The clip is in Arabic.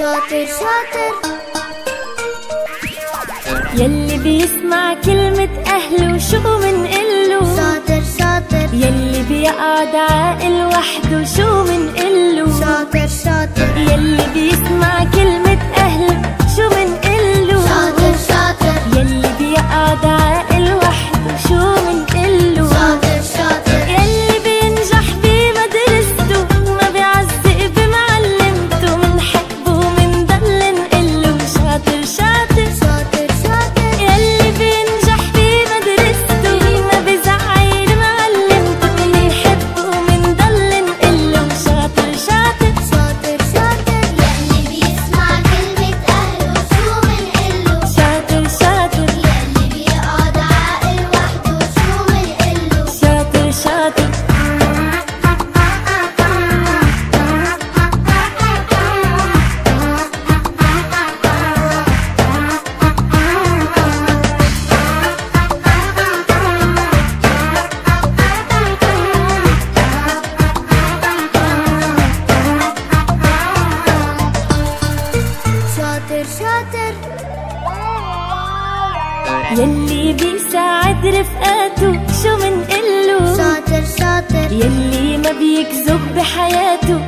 شاطر شاطر. يلي بيسمع كلمة أهله شو منقله؟ شاطر شاطر. يلي بيقعد عاقل وحده شو منقله؟ شاطر شاطر. يلي بيسمع كلمة أهله شو منقله؟ شاطر شاطر. يلي بيقعد عاقل وحده شو منقله؟ شاطر شاطر. يلي بينجح بمدرسته ما بيعزق بمعلمته منحبه ومنضل نقله شاطر شاطر. شاطر شاطر. يلي بينجح بمدرسته ما بيزعل معلمته منحبه ومنضل نقله شاطر شاطر. شاطر شاطر. يلي بيسمع كلمة أهله شو منقله؟ شاطر شاطر. يلي بيقعد عاقل وحده شو منقله؟ شاطر شاطر. شاطر شاطر. يلي بيساعد رفقاته شو منقله؟ شاطر شاطر. يلي ما بيكذب بحياته